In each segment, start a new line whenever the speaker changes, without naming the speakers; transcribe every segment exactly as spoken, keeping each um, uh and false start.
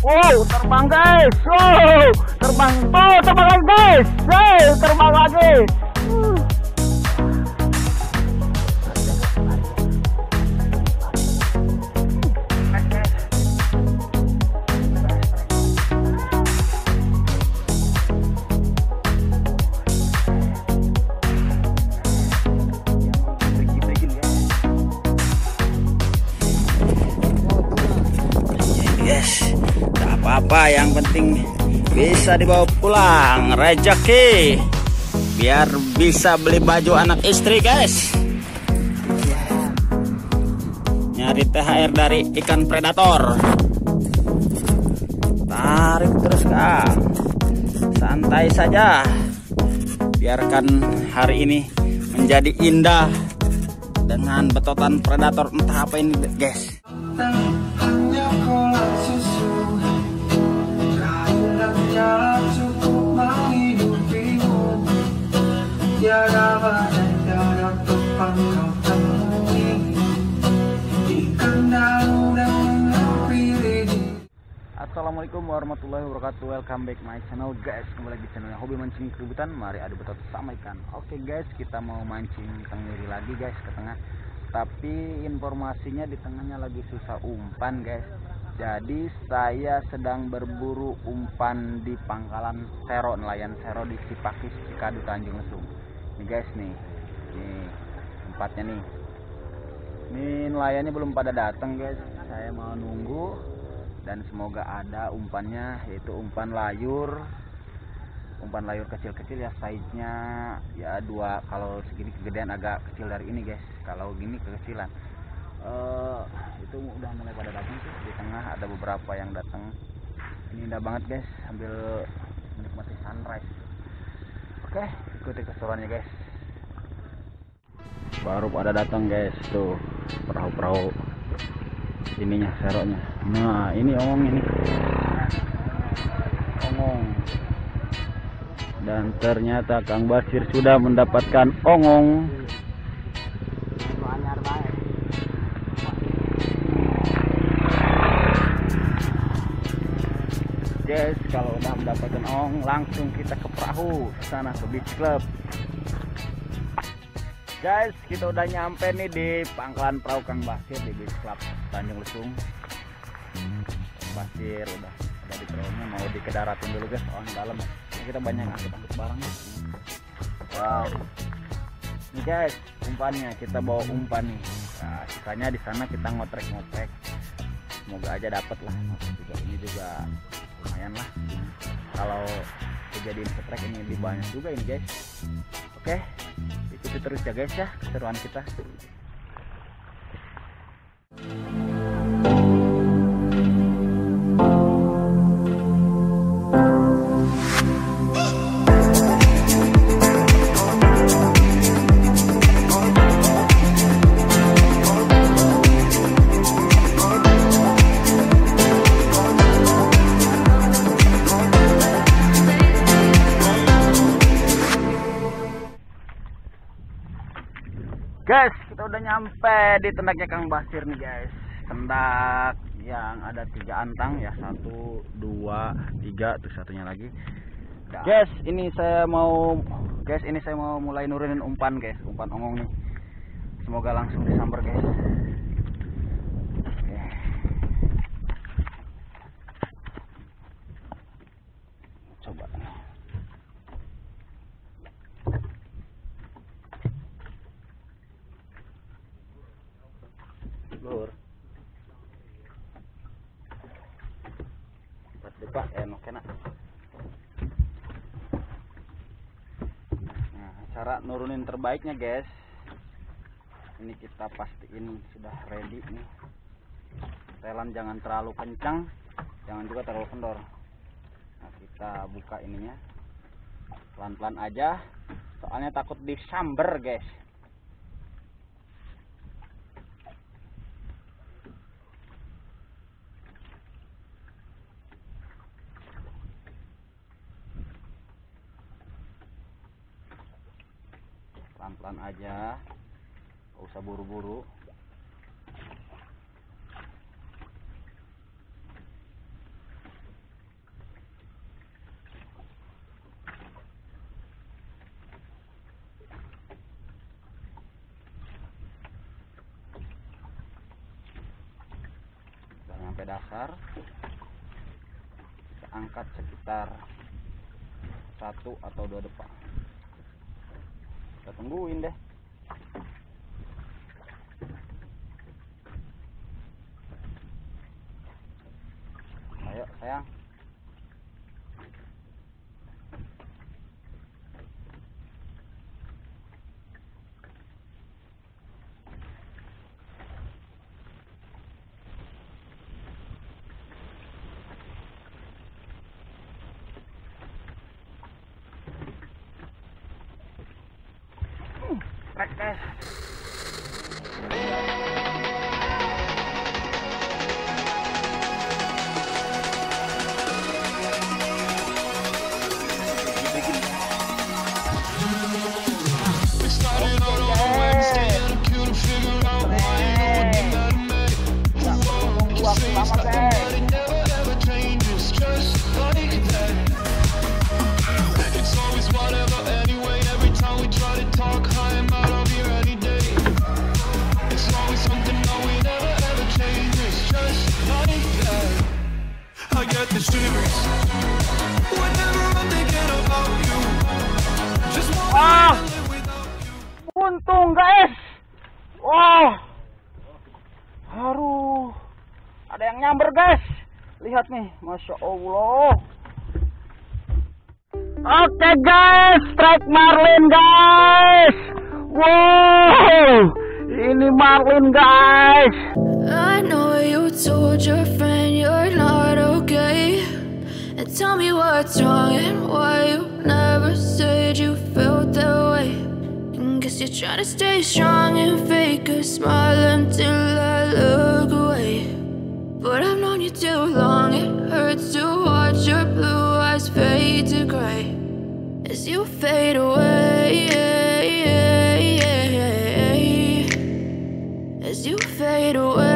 Wow, terbang guys. Wow, terbang. Oh, terbang lagi guys. Hey, terbang lagi. Uh.
Yes, tak apa-apa, yang penting bisa dibawa pulang rezeki biar bisa beli baju anak istri guys. Nyari T H R dari ikan predator. Tarik terus Kang, santai saja, biarkan hari ini menjadi indah dengan betotan predator entah apa ini guys.
Assalamualaikum warahmatullahi wabarakatuh. Welcome back my channel guys. Kembali lagi channelnya Hobi Mancing Keributan. Mari adu betot sama ikan. Oke guys, kita mau mancing tenggiri lagi guys ke tengah. Tapi informasinya di tengahnya lagi susah umpan guys. Jadi saya sedang berburu umpan di pangkalan sero, nelayan sero di Cipakis, Cikadu, Tanjung Lesung. Nih guys nih, nih tempatnya nih. Nih nelayannya belum pada datang guys. Saya mau nunggu dan semoga ada umpannya, yaitu umpan layur. Umpan layur kecil-kecil ya, size-nya ya dua, kalau segini kegedean agak kecil dari ini guys. Kalau gini kekecilan. Uh, itu udah mulai pada datang sih. Di tengah ada beberapa yang datang. Ini indah banget guys, sambil menikmati sunrise. Oke, ikuti keseruannya guys. Baru pada datang guys, tuh perahu-perahu ininya, seronya. Nah ini ongong ini, ongong. Dan ternyata Kang Basir sudah mendapatkan ongong. Guys, kalau udah mendapatkan ong, langsung kita ke perahu sana ke beach club. Guys, kita udah nyampe nih di pangkalan perahu Kang Basir di beach club Tanjung Lesung. Kang Basir udah ada di perahunya, mau dikedaratin dulu guys, soalnya dalam. Ini kita banyak angkut-angkut barang. Wow. Nih guys, umpannya kita bawa umpan nih. Nah, sisanya di sana kita ngotrek-ngotrek. Semoga aja dapet lah. Juga ini juga lumayan lah, kalau kejadian setrek ini lebih banyak juga ini guys. Oke, ikuti terus ya guys ya keseruan kita. Guys, kita udah nyampe di tendaknya Kang Basir nih guys. Tendak yang ada tiga antang ya, satu, dua, tiga, tuh satunya lagi. Guys, ini saya mau, guys ini saya mau mulai nurunin umpan guys, umpan ongong nih. Semoga langsung disambar guys. Oke. Coba. Lur, pas depak enak enak. Nah, cara nurunin terbaiknya guys, ini kita pastiin sudah ready nih. Telan jangan terlalu kencang, jangan juga terlalu kendor. Nah, kita buka ininya pelan-pelan aja, soalnya takut disamber guys. Pelan-pelan aja, gak usah buru-buru. sampai dasar. Kita angkat sekitar satu atau dua depa. Kita tungguin deh. Ayo sayang. Strike guys. Ah, untung guys. Wah, haru, ada yang nyamber guys. Lihat nih, masya Allah. Oke guys, strike marlin guys. Wow, ini marlin guys.
I know you told your friend you're not okay, and tell me what's wrong and why you never said you felt that way. And guess you're trying to stay strong and fake a smile until I look away. But I've known you too long, it hurts to watch your blue eyes fade to gray as you fade away, as you fade away.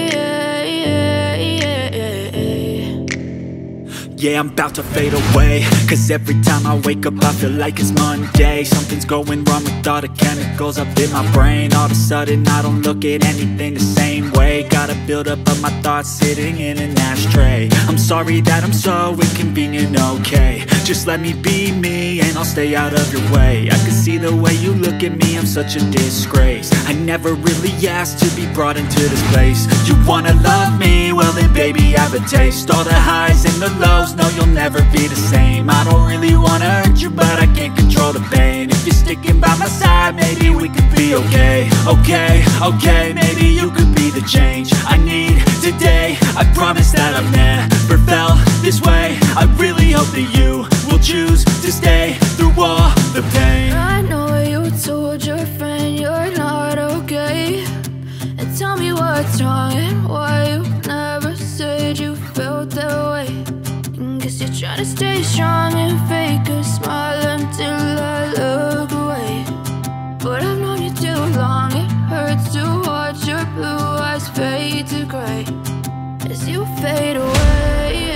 Yeah, I'm about to fade away, cause every time I wake up I feel like it's Monday. Something's going wrong with all the chemicals up in my brain. All of a sudden I don't look at anything the same way. Got a build up of my thoughts sitting in an ashtray. I'm sorry that I'm so inconvenient, okay. Just let me be me and I'll stay out of your way. I can see the way you look at me, I'm such a disgrace. I never really asked to be brought into this place. You wanna love me? Well then baby I have a taste. All the highs and the lows, no you'll never be the same. I don't really wanna hurt you but I can't control the pain. If you're sticking by my side, maybe we could be okay. Okay, okay, maybe you could be the change I need today. I promise that I've never felt this way. I really hope that you will choose to stay through all the pain.
I know you told your friend you're not okay, and tell me what's wrong and why you never said you felt that way. And guess you're trying to stay strong and fake a smile until I look away. But I've known you too long, it hurts to watch your blue eyes fade to gray as you fade away,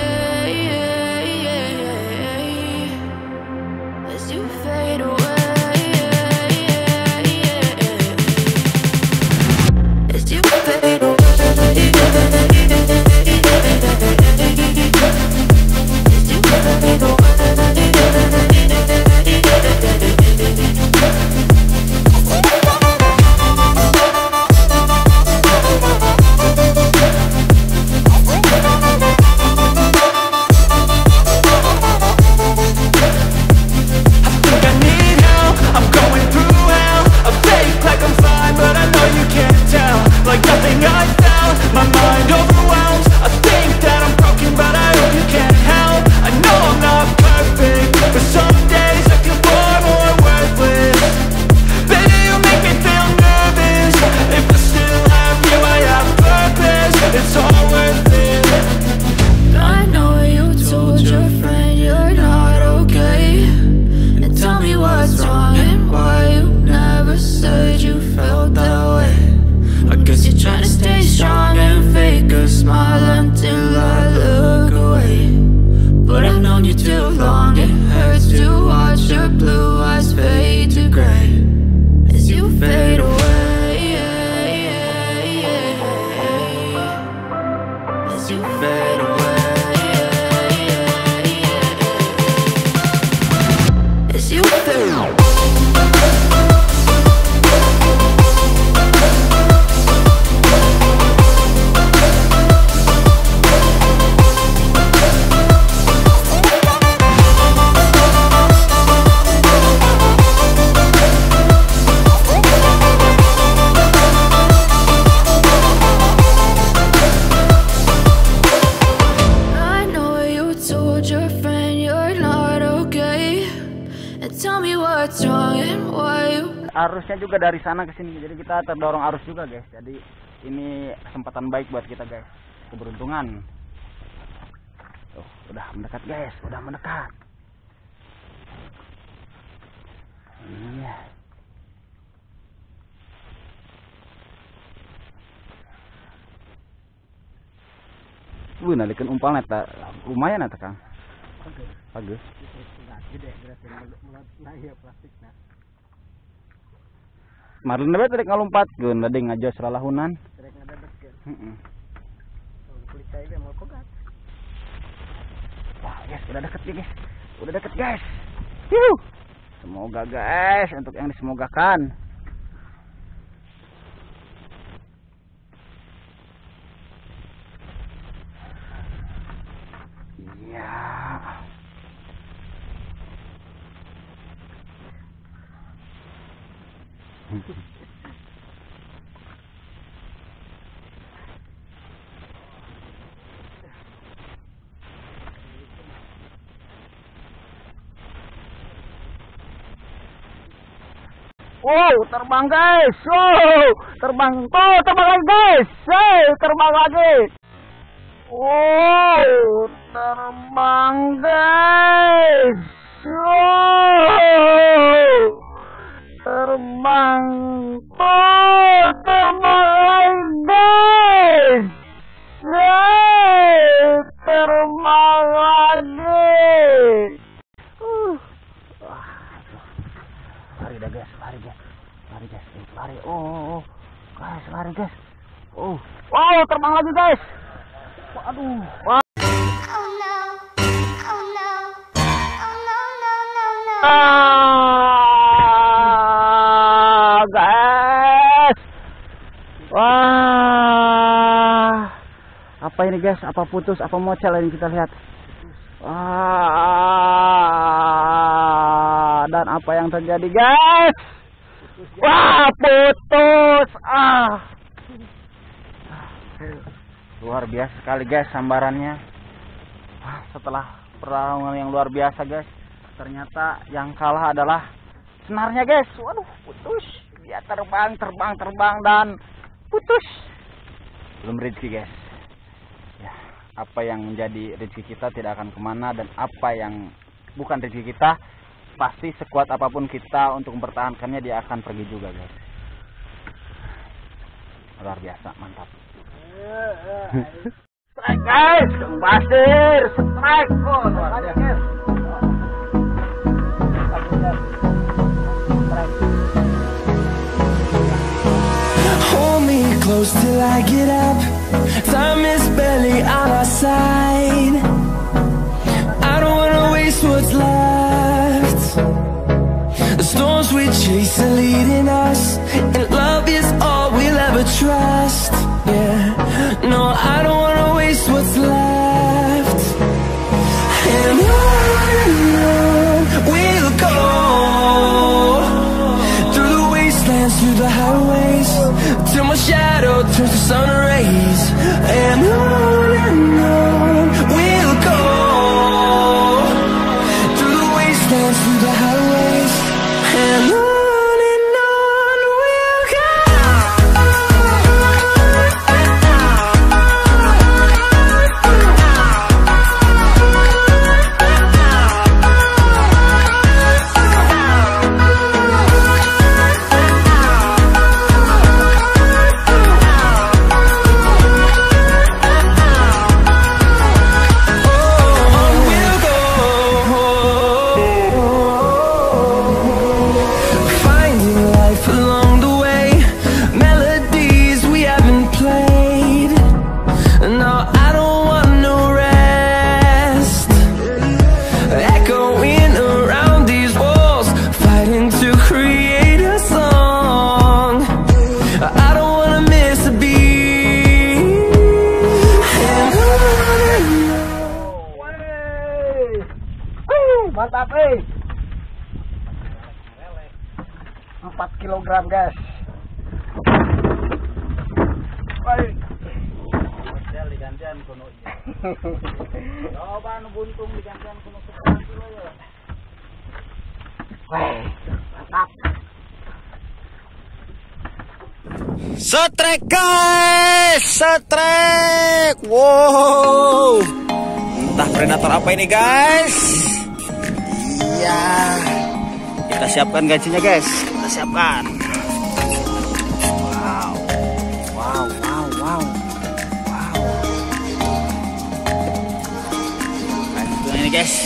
as you fade away, as you fade away. As you fade away. what's wrong and why you.
Arusnya juga dari sana ke sini, jadi kita terdorong arus juga guys. Jadi ini kesempatan baik buat kita guys, keberuntungan. Tuh, udah mendekat guys, udah mendekat. Iya. Wih, nalikin umpal neta lumayan neta Kang. Bagus. Kemarin nabe tadi ngalumpat geun tadi ngajos ralahunan. Heeh. Wah, guys, udah deket ya, guys. Udah deket, guys. Yuh. Semoga guys, untuk yang disemogakan. Iya. Wow, terbang guys. Wow, terbang. Oh, terbang lagi guys. Hey, terbang lagi. Wow, terbang guys. Wow, terbang. Oh, terbang lagi guys. Hey, terbang lagi. Uh. Lari dah guys, lari guys, lari guys, eh, lari, oh, oh, oh, guys, lari guys, oh, wow, terbang lagi guys, waduh, wah,
Oh no, oh no, oh no, no, no, no.
ah, guys, wah, apa ini guys, apa putus, apa mocel ini kita lihat, wah. Dan apa yang terjadi guys? Wah, putus. Ah. Luar biasa sekali guys sambarannya. Wah, setelah pertarungan yang luar biasa guys, ternyata yang kalah adalah senarnya guys. Waduh, putus. Dia terbang, terbang, terbang dan putus. Belum rezeki guys. Ya, apa yang menjadi rezeki kita tidak akan kemana, dan apa yang bukan rezeki kita pasti sekuat apapun kita untuk mempertahankannya dia akan pergi juga guys. Luar biasa, mantap. Strike guys, Basir, strike. Oh, luar biasa.
Hold me close till I get up. Time is barely on our side. I don't wanna waste what's left. The storms we chase are leading us, and love is all we'll ever trust. Yeah, no, I don't wanna waste what's left. And on and on we'll go, through the wastelands, through the highways, till my shadow turns to sun rays. And on and on we'll go, through the wastelands, through the highways, and on.
Mantap, eh. empat kilogram, guys. Baik. Model digantian kuno ieu. Coba nu buntung digantian kuno sekarang dulu ya.
Setrek guys, setrek. Wow, entah predator apa ini guys. Iya, kita siapkan gancinya guys. Kita siapkan. Wow, wow, wow, wow, wow. Gancinya ini guys.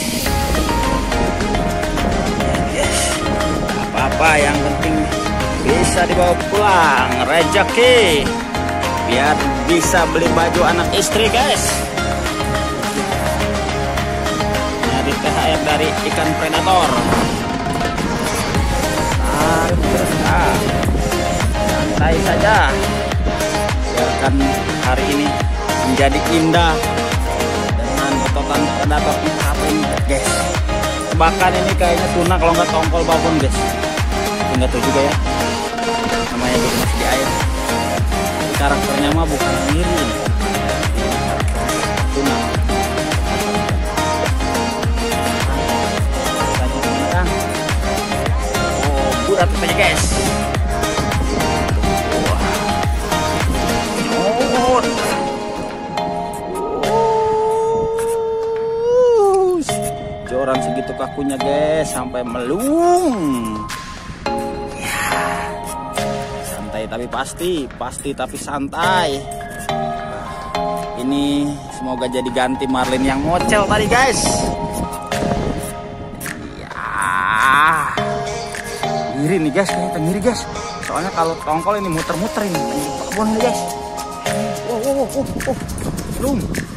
Yes, apa-apa yang penting bisa dibawa pulang rezeki biar bisa beli baju anak istri guys. Nyari T H R dari ikan predator. Tarik terus ah. Santai saja, biarkan hari ini menjadi indah dengan betotan predator apa ini guys. Bahkan ini kayaknya tuna kalau nggak tongkol babon guys. Nggak tahu juga ya, namanya juga masih di air. Karakternya mah bukan ngiri, tuna. Oh, buat aja guys. Oh, oh. Joran segitu kakunya guys, sampai melung. Tapi pasti, pasti tapi santai. Ini semoga jadi ganti marlin yang mocel tadi guys. Ya, ngiri nih guys, kayaknya ngiri guys. Soalnya kalau tongkol ini muter-muter ini, babon nih guys. Oh, oh, oh, oh, belum.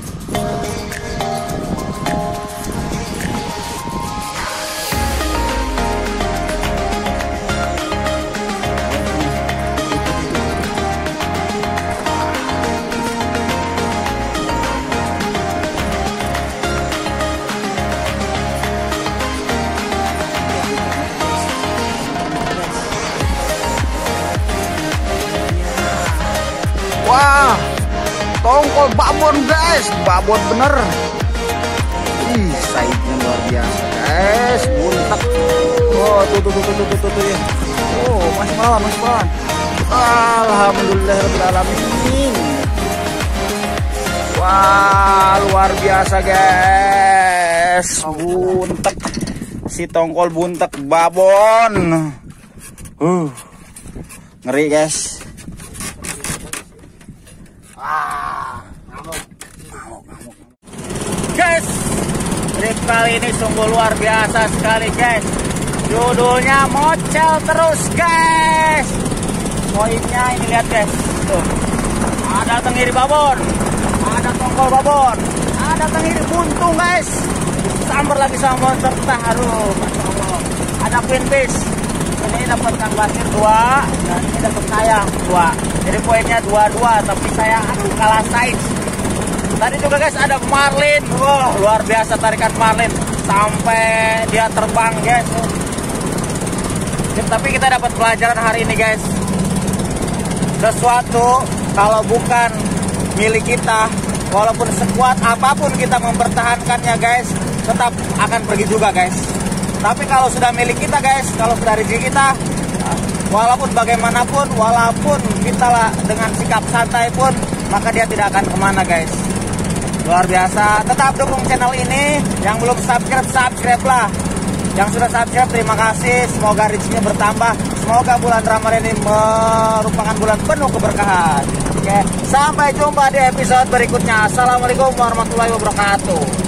Wah, tongkol babon guys, babon bener. Ih, size-nya luar biasa guys, buntek. Oh, tuh tuh tuh tuh tuh tuh tuh ya. Oh, masih malam, masih malam. Alhamdulillahirobbilalamin. Wah, luar biasa guys, buntek. Si tongkol buntek babon. Uh, ngeri guys. Guys, trip kali ini sungguh luar biasa sekali guys. Judulnya mocel terus guys. Poinnya ini lihat guys. Tuh, ada tenggiri babon, ada tongkol babon, ada tenggiri buntung guys. Sambar lagi sama monster taruh. Ada queen fish. Ini dapat kang basir dua dan ini dapat saya dua. Jadi poinnya dua-dua, tapi saya aduh kalah size. Tadi juga guys ada marlin. Wah, luar biasa tarikan marlin sampai dia terbang guys. Tapi kita dapat pelajaran hari ini guys. Sesuatu kalau bukan milik kita, walaupun sekuat apapun kita mempertahankannya guys, tetap akan pergi juga guys. Tapi kalau sudah milik kita guys, kalau sudah rezeki kita, walaupun bagaimanapun, walaupun kita lah dengan sikap santai pun, maka dia tidak akan kemana guys. Luar biasa. Tetap dukung channel ini. Yang belum subscribe, subscribe lah. Yang sudah subscribe, terima kasih. Semoga rezekinya bertambah. Semoga bulan Ramadan ini merupakan bulan penuh keberkahan. Oke, sampai jumpa di episode berikutnya. Assalamualaikum warahmatullahi wabarakatuh.